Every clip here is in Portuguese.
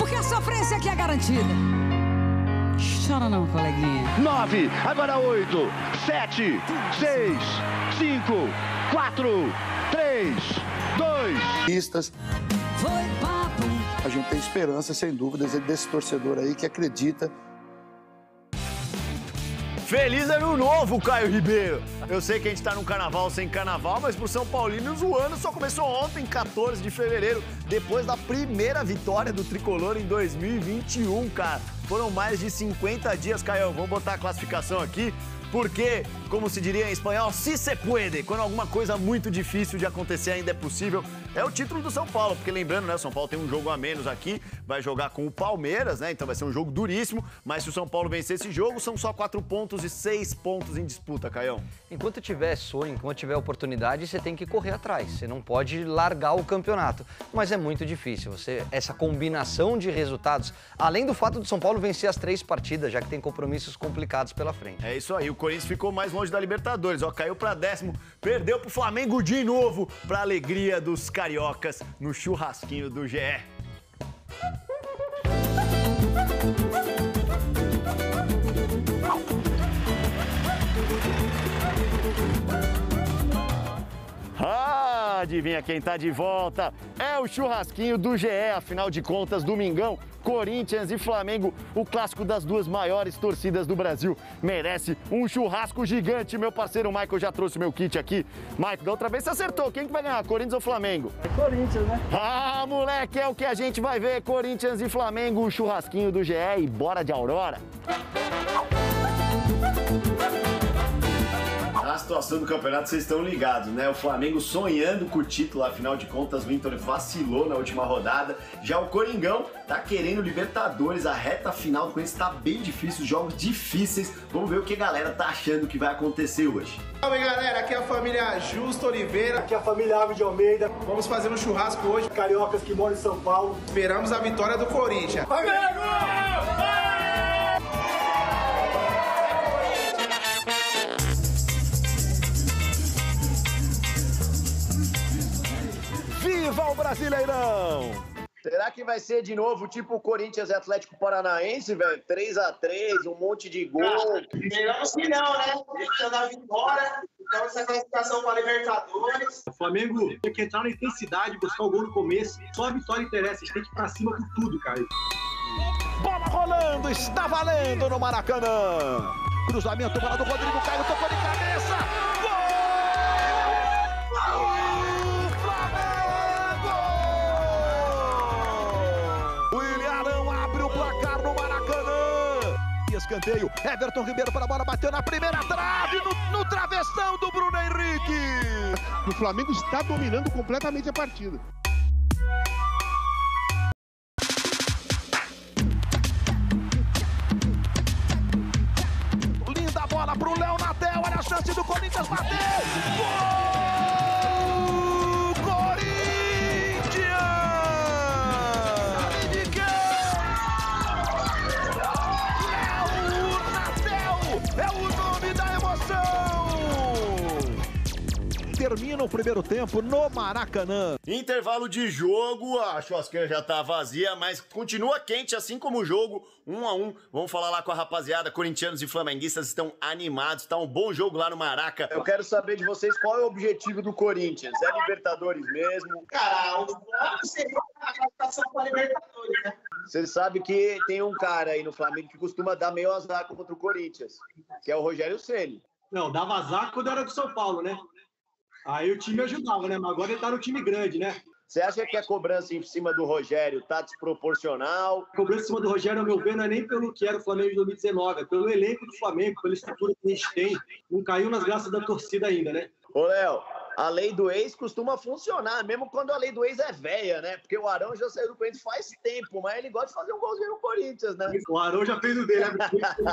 porque a sofrência aqui é garantida. Chora não, coleguinha. 9, agora 8, 7, 6, 5, 4, 3, 2. Pistas. Foi papo. A gente tem esperança, sem dúvidas, desse torcedor aí que acredita. Feliz ano novo, Caio Ribeiro! Eu sei que a gente tá num carnaval sem carnaval, mas pro São Paulino o ano só começou ontem, 14 de fevereiro, depois da primeira vitória do Tricolor em 2021, cara. Foram mais de 50 dias, Caio. Vamos botar a classificação aqui, porque, como se diria em espanhol, si se puede, quando alguma coisa muito difícil de acontecer ainda é possível, é o título do São Paulo, porque lembrando, né, o São Paulo tem um jogo a menos aqui, vai jogar com o Palmeiras, né, então vai ser um jogo duríssimo, mas se o São Paulo vencer esse jogo, são só 4 pontos e 6 pontos em disputa, Caião. Enquanto tiver sonho, enquanto tiver oportunidade, você tem que correr atrás, você não pode largar o campeonato, mas é muito difícil, essa combinação de resultados, além do fato do São Paulo vencer as 3 partidas, já que tem compromissos complicados pela frente. É isso aí, o Corinthians ficou mais longe da Libertadores, ó, caiu pra 10º, perdeu pro Flamengo de novo, pra alegria dos cariocas no churrasquinho do GE. Adivinha quem tá de volta? É o churrasquinho do GE, afinal de contas, domingão, Corinthians e Flamengo, o clássico das duas maiores torcidas do Brasil. Merece um churrasco gigante, meu parceiro Michael já trouxe meu kit aqui. Michael, da outra vez você acertou, quem que vai ganhar, Corinthians ou Flamengo? É Corinthians, né? Ah, moleque, é o que a gente vai ver, Corinthians e Flamengo, o churrasquinho do GE e bora de Aurora. A situação do campeonato, vocês estão ligados, né? O Flamengo sonhando com o título, afinal de contas, o Inter vacilou na última rodada. Já o Coringão tá querendo Libertadores, a reta final do Corinthians tá bem difícil, jogos difíceis. Vamos ver o que a galera tá achando que vai acontecer hoje. Salve, galera, aqui é a família Justo Oliveira. Aqui é a família Ave de Almeida. Vamos fazer um churrasco hoje. Cariocas que moram em São Paulo. Esperamos a vitória do Corinthians. Viva o Brasileirão! Será que vai ser de novo tipo Corinthians e Atlético Paranaense, velho? 3-3, um monte de gol. Esperamos que não, né? Deixando a vitória, então essa classificação para a Libertadores. O Flamengo tem que entrar na intensidade, buscar o gol no começo. Só a vitória interessa, a gente tem que ir pra cima com tudo, cara. Bola rolando, está valendo no Maracanã. Cruzamento, bola do Rodrigo Caio, tocou de cabeça. Escanteio, Everton Ribeiro para a bola, bateu na primeira trave, no travessão do Bruno Henrique. O Flamengo está dominando completamente a partida. Linda bola pro Léo Natel, olha a chance do Corinthians, bateu! Gol! Termina o primeiro tempo no Maracanã. Intervalo de jogo, a churrasqueira já tá vazia, mas continua quente, assim como o jogo, 1-1. Vamos falar lá com a rapaziada, corintianos e flamenguistas estão animados, tá um bom jogo lá no Maraca. Eu quero saber de vocês qual é o objetivo do Corinthians, é Libertadores mesmo? Cara, o foco seria a classificação para a Libertadores, né? Você sabe que tem um cara aí no Flamengo que costuma dar meio azar contra o Corinthians, que é o Rogério Ceni. Não, dava azar quando era do São Paulo, né? Aí o time ajudava, né? Mas agora ele tá no time grande, né? Você acha que a cobrança em cima do Rogério tá desproporcional? A cobrança em cima do Rogério, ao meu ver, não é nem pelo que era o Flamengo de 2019, é pelo elenco do Flamengo, pela estrutura que a gente tem. Não caiu nas graças da torcida ainda, né? Ô, Léo, a lei do ex costuma funcionar, mesmo quando a lei do ex é velha, né? Porque o Arão já saiu do Corinthians faz tempo, mas ele gosta de fazer um golzinho no Corinthians, né? O Arão já fez o dele, né?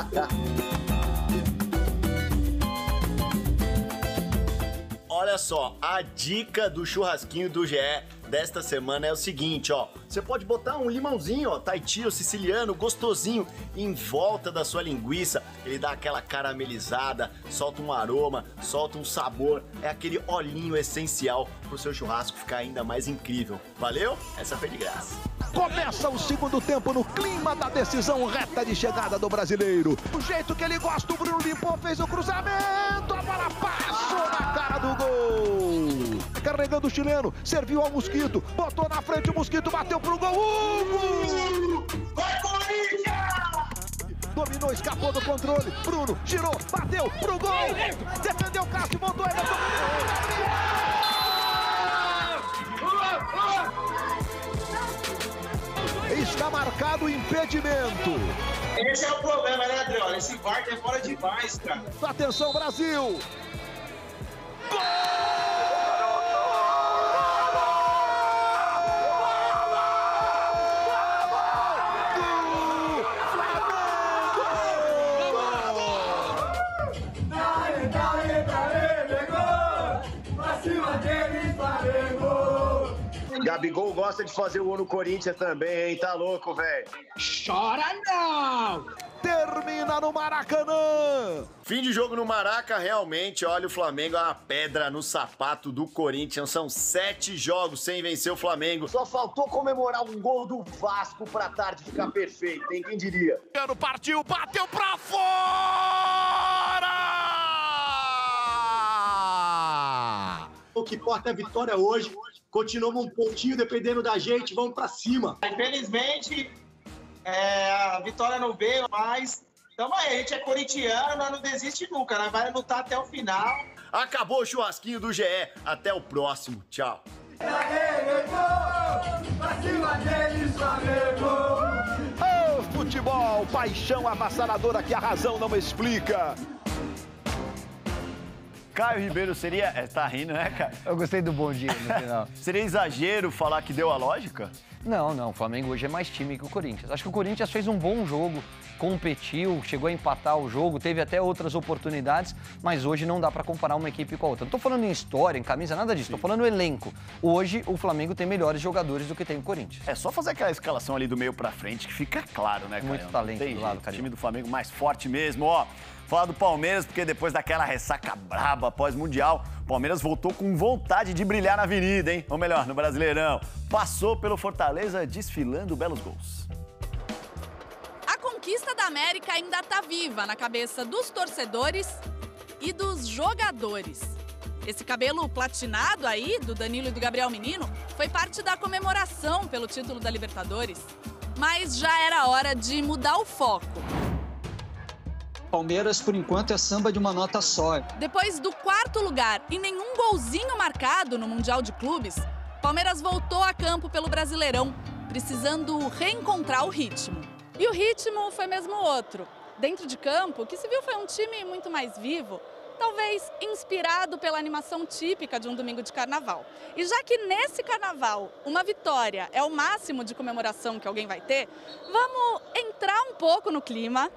Olha só, a dica do churrasquinho do GE desta semana é o seguinte, ó. Você pode botar um limãozinho, ó, Tahiti ou siciliano, gostosinho, em volta da sua linguiça. Ele dá aquela caramelizada, solta um aroma, solta um sabor. É aquele olhinho essencial pro seu churrasco ficar ainda mais incrível. Valeu? Essa foi de graça. Começa o segundo tempo no clima da decisão, reta de chegada do brasileiro. O jeito que ele gosta, o Bruno limpou, fez o cruzamento, a bola passou na cara do gol. Carregando o chileno, serviu ao Mosquito, botou na frente o Mosquito, bateu pro gol. Hugo! Vai, Corinthians! Dominou, escapou do controle. Bruno girou, bateu pro gol. Defendeu o Cássio, montou Everton. Está marcado o impedimento. Esse é o problema, né, Adriano? Esse VAR é fora demais, cara. Atenção, Brasil. Gabigol gosta de fazer o gol no Corinthians também, hein? Tá louco, velho. Chora não! Termina no Maracanã. Fim de jogo no Maraca, realmente, olha, o Flamengo é uma pedra no sapato do Corinthians. São 7 jogos sem vencer o Flamengo. Só faltou comemorar um gol do Vasco pra tarde ficar perfeito, hein? Quem diria? Partiu, bateu pra fora! O que importa é a vitória hoje. Continuamos um pontinho, dependendo da gente, vamos pra cima. Infelizmente, a vitória não veio, mas tamo aí, a gente é corintiano, nós não desiste nunca, nós vamos lutar até o final. Acabou o churrasquinho do GE. Até o próximo. Tchau. Oh, futebol, paixão avassaladora que a razão não explica. Caio Ribeiro seria... tá rindo, né, Caio? Eu gostei do bom dia no final. Seria exagero falar que deu a lógica? Não, o Flamengo hoje é mais time que o Corinthians. Acho que o Corinthians fez um bom jogo, competiu, chegou a empatar o jogo, teve até outras oportunidades, mas hoje não dá pra comparar uma equipe com a outra. Não tô falando em história, em camisa, nada disso, tô falando no elenco. Hoje o Flamengo tem melhores jogadores do que tem o Corinthians. É só fazer aquela escalação ali do meio pra frente que fica claro, né, Caio? Muito talento do lado, cara. O time do Flamengo mais forte mesmo, ó. Falar do Palmeiras, porque depois daquela ressaca braba pós-mundial, o Palmeiras voltou com vontade de brilhar na avenida, hein? Ou melhor, no Brasileirão. Passou pelo Fortaleza desfilando belos gols. A conquista da América ainda tá viva na cabeça dos torcedores e dos jogadores. Esse cabelo platinado aí, do Danilo e do Gabriel Menino, foi parte da comemoração pelo título da Libertadores. Mas já era hora de mudar o foco. Palmeiras, por enquanto, é samba de uma nota só. Depois do 4º lugar e nenhum golzinho marcado no Mundial de Clubes, Palmeiras voltou a campo pelo Brasileirão, precisando reencontrar o ritmo. E o ritmo foi mesmo outro. Dentro de campo, o que se viu foi um time muito mais vivo, talvez inspirado pela animação típica de um domingo de carnaval. E já que nesse carnaval uma vitória é o máximo de comemoração que alguém vai ter, vamos entrar um pouco no clima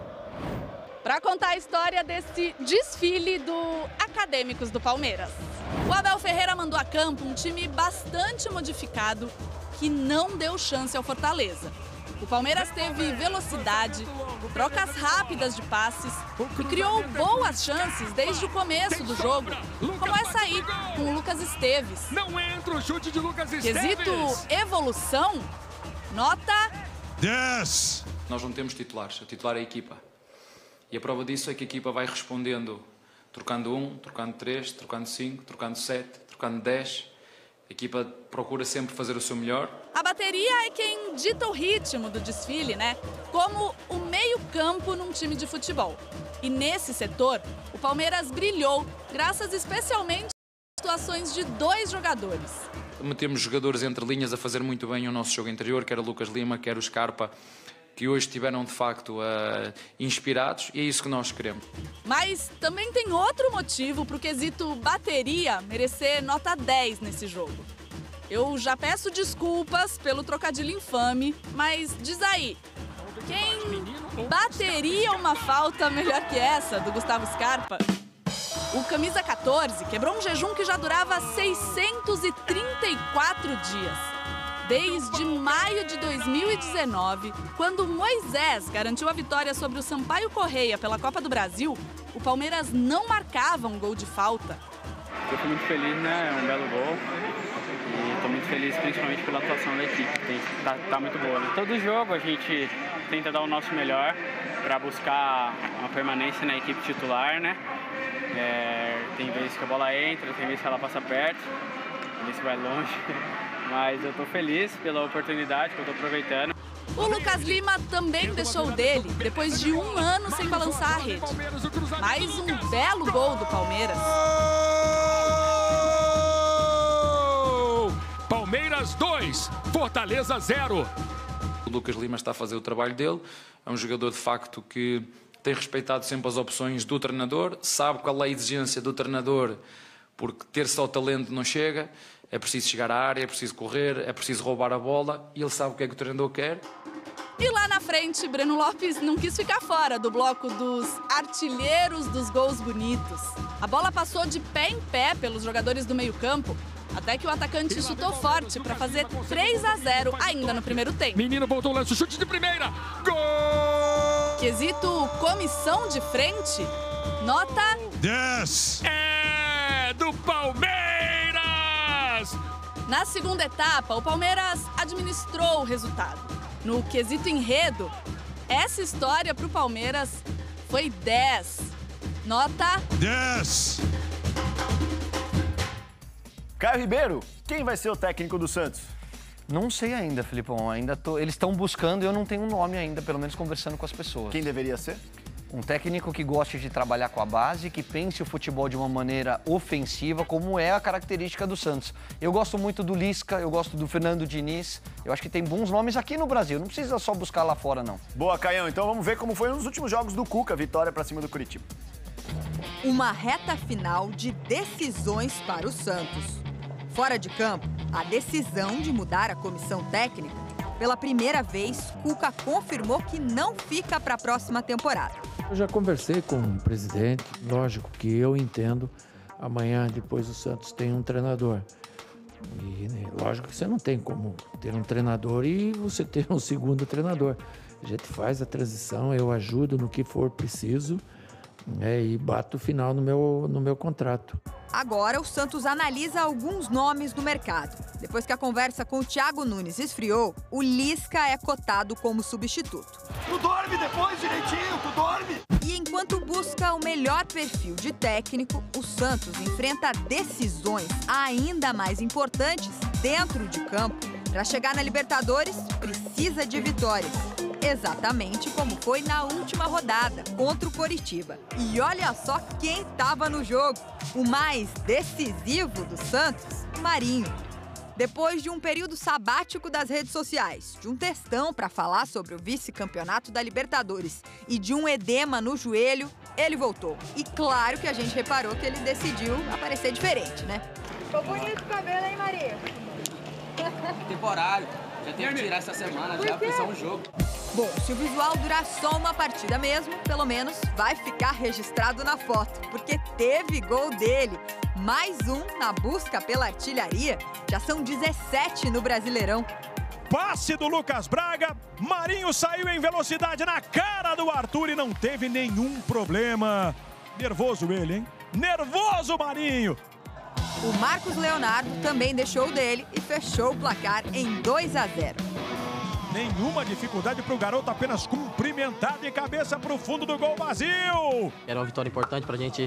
para contar a história desse desfile do Acadêmicos do Palmeiras. O Abel Ferreira mandou a campo um time bastante modificado que não deu chance ao Fortaleza. O Palmeiras teve velocidade, trocas rápidas de passes e criou boas chances desde o começo do jogo, como essa aí, com o Lucas Esteves. Não entra o chute de Lucas Esteves. Quesito evolução, nota 10. Nós não temos titulares, a titular é a equipa. E a prova disso é que a equipa vai respondendo, trocando 1, trocando 3, trocando 5, trocando 7, trocando 10. A equipa procura sempre fazer o seu melhor. A bateria é quem dita o ritmo do desfile, né? Como o meio-campo num time de futebol. E nesse setor, o Palmeiras brilhou, graças especialmente às situações de 2 jogadores. Metemos jogadores entre linhas a fazer muito bem o nosso jogo interior, quer o Lucas Lima, quer o Scarpa, que hoje estiveram de facto inspirados, e é isso que nós queremos. Mas também tem outro motivo para o quesito bateria merecer nota 10 nesse jogo. Eu já peço desculpas pelo trocadilho infame, mas diz aí, quem bateria uma falta melhor que essa do Gustavo Scarpa? O camisa 14 quebrou um jejum que já durava 634 dias. Desde maio de 2019, quando Moisés garantiu a vitória sobre o Sampaio Correia pela Copa do Brasil, o Palmeiras não marcava um gol de falta. Eu fui muito feliz, né? É um belo gol. E estou muito feliz principalmente pela atuação da equipe, que tá muito boa. Né? Todo jogo a gente tenta dar o nosso melhor para buscar uma permanência na equipe titular, né? Tem vezes que a bola entra, tem vezes que ela passa perto, tem vezes que vai longe. Mas eu tô feliz pela oportunidade que eu tô aproveitando. O Lucas Lima também deixou dele, depois de 1 ano sem balançar a rede. Mais um belo gol do Palmeiras. Palmeiras 2, Fortaleza 0. O Lucas Lima está a fazer o trabalho dele. É um jogador, de facto, que tem respeitado sempre as opções do treinador, sabe qual é a exigência do treinador, porque ter só talento não chega. É preciso chegar à área, é preciso correr, é preciso roubar a bola e ele sabe o que é que o treinador quer. E lá na frente, Breno Lopes não quis ficar fora do bloco dos artilheiros dos gols bonitos. A bola passou de pé em pé pelos jogadores do meio-campo, até que o atacante chutou forte para fazer 3-0 ainda no primeiro tempo. Menino voltou o lance, chute de primeira. Gol! Quesito comissão de frente, nota 10. É do Palmeiras! Na segunda etapa, o Palmeiras administrou o resultado. No quesito enredo, essa história para o Palmeiras foi 10. Nota 10. Caio Ribeiro, quem vai ser o técnico do Santos? Não sei ainda, Filipão. Eles estão buscando e eu não tenho um nome ainda, pelo menos conversando com as pessoas. Quem deveria ser? Um técnico que goste de trabalhar com a base, que pense o futebol de uma maneira ofensiva, como é a característica do Santos. Eu gosto muito do Lisca, eu gosto do Fernando Diniz. Eu acho que tem bons nomes aqui no Brasil, não precisa só buscar lá fora, não. Boa, Caião. Então vamos ver como foi nos últimos jogos do Cuca, vitória pra cima do Curitiba. Uma reta final de decisões para o Santos. Fora de campo, a decisão de mudar a comissão técnica. Pela primeira vez, Cuca confirmou que não fica para a próxima temporada. Eu já conversei com o presidente, lógico que eu entendo, amanhã depois o Santos tem um treinador. E lógico que você não tem como ter um treinador e você ter um segundo treinador. A gente faz a transição, eu ajudo no que for preciso, e bato o final no meu contrato. Agora o Santos analisa alguns nomes do mercado. Depois que a conversa com o Thiago Nunes esfriou, o Lisca é cotado como substituto. Tu dorme depois direitinho, tu dorme! E enquanto busca o melhor perfil de técnico, o Santos enfrenta decisões ainda mais importantes dentro de campo. Para chegar na Libertadores, precisa de vitórias. Exatamente como foi na última rodada, contra o Coritiba. E olha só quem estava no jogo. O mais decisivo do Santos, Marinho. Depois de um período sabático das redes sociais, de um textão para falar sobre o vice-campeonato da Libertadores e de um edema no joelho, ele voltou. E claro que a gente reparou que ele decidiu aparecer diferente, né? Ficou bonito o cabelo, hein, Maria? Temporário. Já tem que tirar essa semana, já foi só um jogo. Bom, se o visual durar só uma partida mesmo, pelo menos vai ficar registrado na foto, porque teve gol dele. Mais um na busca pela artilharia. Já são 17 no Brasileirão. Passe do Lucas Braga, Marinho saiu em velocidade na cara do Arthur e não teve nenhum problema. Nervoso ele, hein? Nervoso, Marinho! O Marcos Leonardo também deixou o dele e fechou o placar em 2-0. Nenhuma dificuldade para o garoto, apenas cumprimentar de cabeça para o fundo do gol vazio. Era uma vitória importante para a gente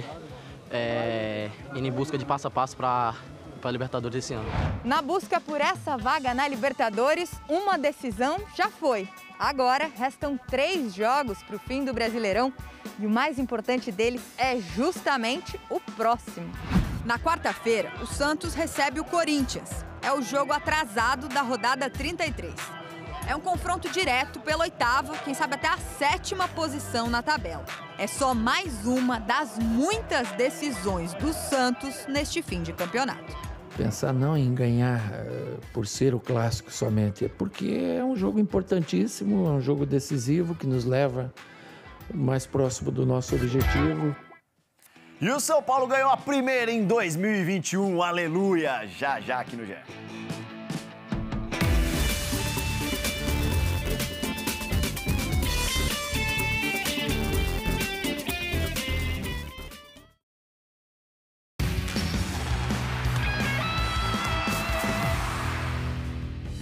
ir em busca de passo a passo para a Libertadores esse ano. Na busca por essa vaga na Libertadores, uma decisão já foi. Agora restam 3 jogos para o fim do Brasileirão e o mais importante deles é justamente o próximo. Na quarta-feira, o Santos recebe o Corinthians. É o jogo atrasado da rodada 33. É um confronto direto pela 8ª, quem sabe até a 7ª posição na tabela. É só mais uma das muitas decisões do Santos neste fim de campeonato. Pensar não em ganhar por ser o clássico somente, é porque é um jogo importantíssimo, é um jogo decisivo que nos leva mais próximo do nosso objetivo. E o São Paulo ganhou a primeira em 2021, aleluia! Já aqui no GE.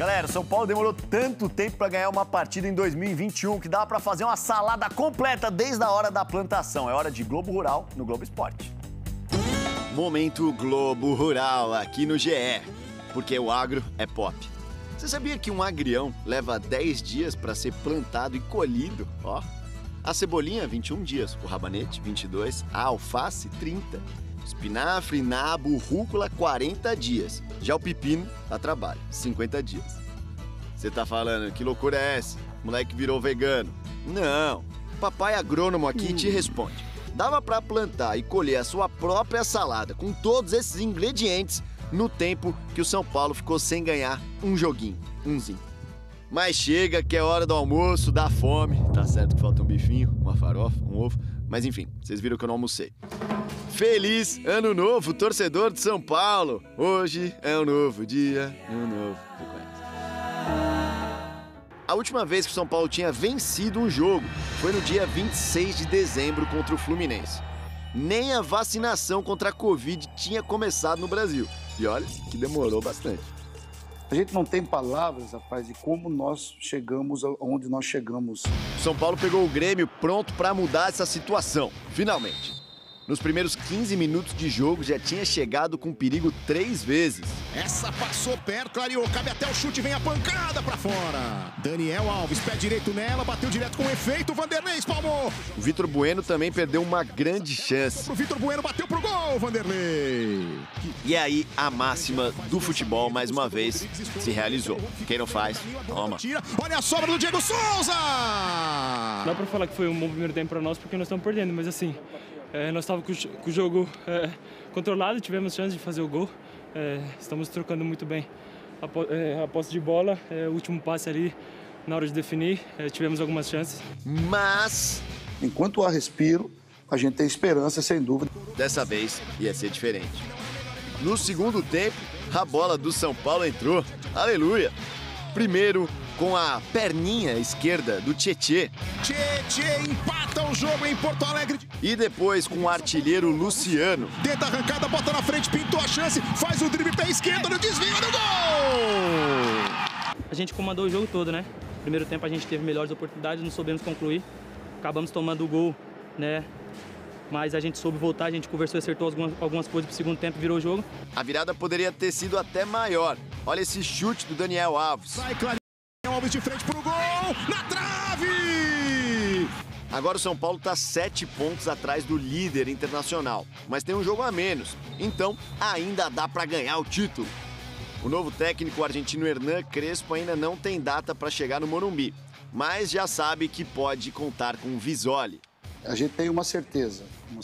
Galera, o São Paulo demorou tanto tempo para ganhar uma partida em 2021 que dá para fazer uma salada completa desde a hora da plantação. É hora de Globo Rural no Globo Esporte. Momento Globo Rural aqui no GE, porque o agro é pop. Você sabia que um agrião leva 10 dias para ser plantado e colhido? Ó, a cebolinha, 21 dias, o rabanete, 22, a alface, 30, espinafre, nabo, rúcula, 40 dias. Já o pepino, a trabalho, 50 dias. Você tá falando, que loucura é essa? O moleque virou vegano. Não, papai agrônomo aqui te responde. Dava para plantar e colher a sua própria salada com todos esses ingredientes no tempo que o São Paulo ficou sem ganhar um joguinho, umzinho. Mas chega que é hora do almoço, dá fome. Tá certo que falta um bifinho, uma farofa, um ovo. Mas enfim, vocês viram que eu não almocei. Feliz Ano Novo, torcedor de São Paulo! Hoje é um novo dia, um novo... A última vez que o São Paulo tinha vencido um jogo foi no dia 26 de dezembro contra o Fluminense. Nem a vacinação contra a Covid tinha começado no Brasil. E olha que demorou bastante. A gente não tem palavras, rapaz, de como nós chegamos aonde nós chegamos. O São Paulo pegou o Grêmio pronto para mudar essa situação, finalmente. Nos primeiros 15 minutos de jogo, já tinha chegado com perigo 3 vezes. Essa passou perto, clareou, cabe até o chute, vem a pancada pra fora. Daniel Alves, pé direito nela, bateu direto com efeito, Vanderlei espalmou. O Vitor Bueno também perdeu uma grande chance. O Vitor Bueno bateu pro gol, Vanderlei. E aí, a máxima do futebol, mais uma vez, se realizou. Quem não faz, toma. Olha a sobra do Diego Souza! Dá pra falar que foi um bom primeiro tempo pra nós, porque nós estamos perdendo, mas assim... nós estávamos com o jogo controlado, tivemos chance de fazer o gol. Estamos trocando muito bem a posse de bola, o último passe ali na hora de definir, tivemos algumas chances. Mas, enquanto há respiro, a gente tem esperança, sem dúvida. Dessa vez ia ser diferente. No segundo tempo, a bola do São Paulo entrou. Aleluia! Primeiro, com a perninha esquerda do Tietê. Tietê empata o jogo em Porto Alegre. E depois com o artilheiro Luciano. Tenta a arrancada, bota na frente, pintou a chance, faz o drible pé esquerdo, no desvio do gol! A gente comandou o jogo todo, né? Primeiro tempo a gente teve melhores oportunidades, não soubemos concluir. Acabamos tomando o gol, né? Mas a gente soube voltar, a gente conversou e acertou algumas coisas pro segundo tempo, virou o jogo. A virada poderia ter sido até maior. Olha esse chute do Daniel Alves. Sai, Daniel Alves de frente pro gol, na trave! Agora o São Paulo está 7 pontos atrás do líder internacional, mas tem um jogo a menos, então ainda dá para ganhar o título. O novo técnico argentino Hernan Crespo ainda não tem data para chegar no Morumbi, mas já sabe que pode contar com o Visoli. A gente tem uma certeza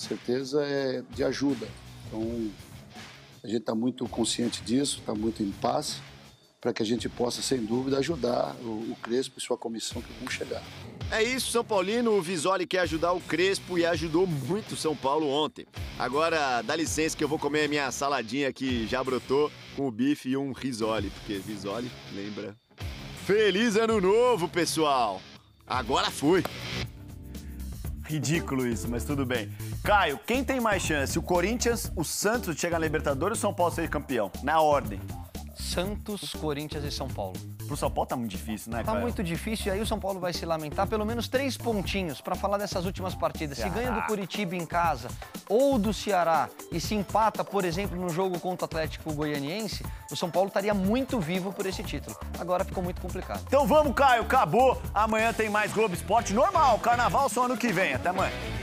é de ajuda, então a gente está muito consciente disso, está muito em paz, para que a gente possa, sem dúvida, ajudar o Crespo e sua comissão que vão chegar. É isso, São Paulino. O Visoli quer ajudar o Crespo e ajudou muito o São Paulo ontem. Agora, dá licença que eu vou comer a minha saladinha que já brotou com o bife e um risole, porque Visoli lembra. Feliz Ano Novo, pessoal! Agora foi! Ridículo isso, mas tudo bem. Caio, quem tem mais chance? O Corinthians, o Santos de chegar na Libertadores ou o São Paulo ser campeão? Na ordem. Santos, Corinthians e São Paulo. Pro São Paulo tá muito difícil, né, Tá Caio? muito difícil e aí o São Paulo vai se lamentar. Pelo menos 3 pontinhos para falar dessas últimas partidas. Se ganha do Curitiba em casa ou do Ceará e se empata, por exemplo, no jogo contra o Atlético Goianiense, o São Paulo estaria muito vivo por esse título. Agora ficou muito complicado. Então vamos, Caio, acabou. Amanhã tem mais Globo Esporte normal. Carnaval só ano que vem. Até amanhã.